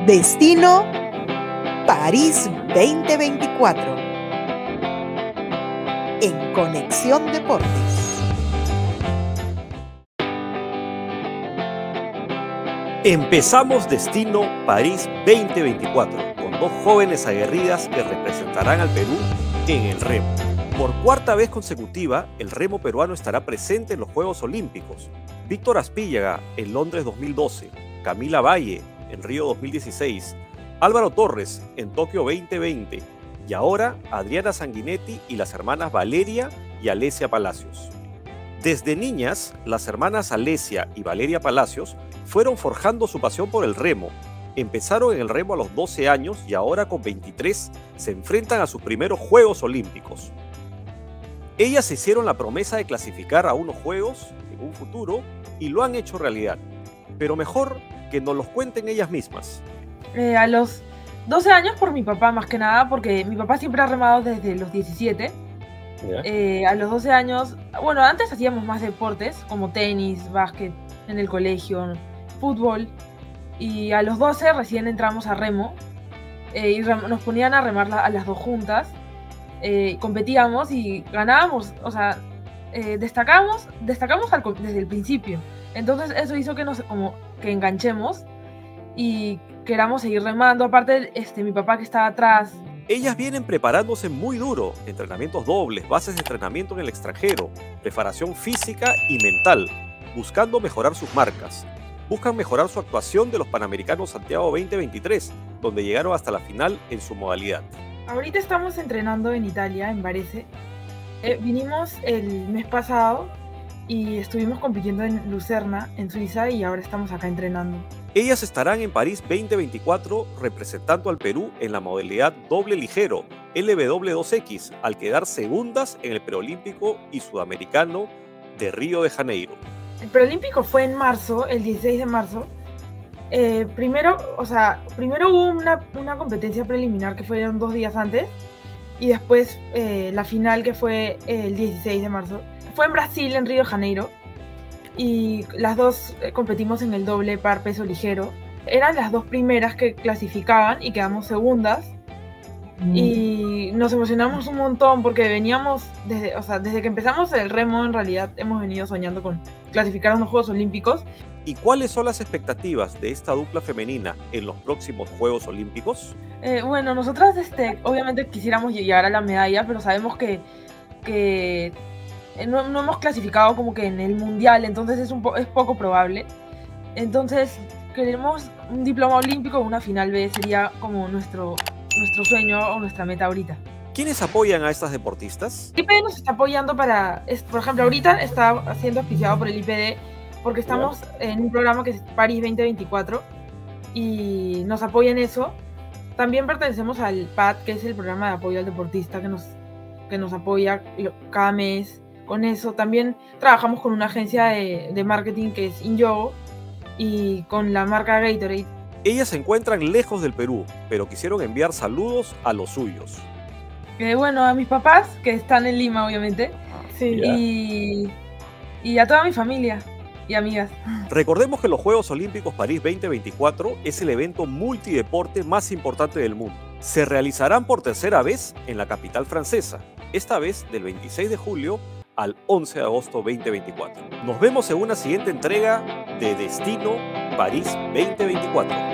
Destino París 2024 en Conexión Deportes. Empezamos Destino París 2024 con dos jóvenes aguerridas que representarán al Perú en el remo. Por cuarta vez consecutiva, el remo peruano estará presente en los Juegos Olímpicos. Víctor Aspíllaga en Londres 2012, Camila Valle en Río 2016, Álvaro Torres en Tokio 2020 y ahora Adriana Sanguinetti y las hermanas Valeria y Alesia Palacios. Desde niñas, las hermanas Alesia y Valeria Palacios fueron forjando su pasión por el remo. Empezaron en el remo a los 12 años y ahora con 23 se enfrentan a sus primeros Juegos Olímpicos. Ellas se hicieron la promesa de clasificar a unos Juegos en un futuro y lo han hecho realidad. Pero mejor que nos los cuenten ellas mismas. A los 12 años por mi papá más que nada, porque mi papá siempre ha remado desde los 17. A los 12 años, bueno, antes hacíamos más deportes como tenis, básquet en el colegio, fútbol, y a los 12 recién entramos a remo y nos ponían a remar a las dos juntas, competíamos y ganábamos, o sea, destacamos desde el principio. Entonces eso hizo que que enganchemos y queramos seguir remando. Aparte, mi papá que estaba atrás. Ellas vienen preparándose muy duro, entrenamientos dobles, bases de entrenamiento en el extranjero, preparación física y mental, buscando mejorar sus marcas. Buscan mejorar su actuación de los Panamericanos Santiago 2023, donde llegaron hasta la final en su modalidad. Ahorita estamos entrenando en Italia, en Varese. Vinimos el mes pasado y estuvimos compitiendo en Lucerna, en Suiza, y ahora estamos acá entrenando. Ellas estarán en París 2024 representando al Perú en la modalidad doble ligero LW2X, al quedar segundas en el preolímpico y sudamericano de Río de Janeiro. El preolímpico fue en marzo, el 16 de marzo. Primero hubo una competencia preliminar que fueron 2 días antes y después la final, que fue el 16 de marzo. Fue en Brasil, en Río de Janeiro, y las dos competimos en el doble par peso ligero. Eran las dos primeras que clasificaban y quedamos segundas. Y nos emocionamos un montón porque veníamos, desde que empezamos el remo, en realidad hemos venido soñando con clasificar a unos Juegos Olímpicos. ¿Y cuáles son las expectativas de esta dupla femenina en los próximos Juegos Olímpicos? Bueno, nosotras obviamente quisiéramos llegar a la medalla, pero sabemos que no hemos clasificado como que en el mundial, entonces es poco probable. Entonces queremos un diploma olímpico o una final B, sería como nuestro sueño o nuestra meta ahorita. ¿Quiénes apoyan a estas deportistas? El IPD nos está apoyando por ejemplo, ahorita está siendo auspiciado por el IPD porque estamos en un programa que es París 2024 y nos apoya en eso. También pertenecemos al PAD, que es el programa de apoyo al deportista, que nos apoya cada mes con eso. También trabajamos con una agencia de marketing que es InYogo y con la marca Gatorade. Ellas se encuentran lejos del Perú, pero quisieron enviar saludos a los suyos. Bueno, a mis papás, que están en Lima, obviamente, sí, y a toda mi familia y amigas. Recordemos que los Juegos Olímpicos París 2024 es el evento multideporte más importante del mundo. Se realizarán por tercera vez en la capital francesa, esta vez del 26 de julio al 11 de agosto 2024. Nos vemos en una siguiente entrega de Destino París 2024.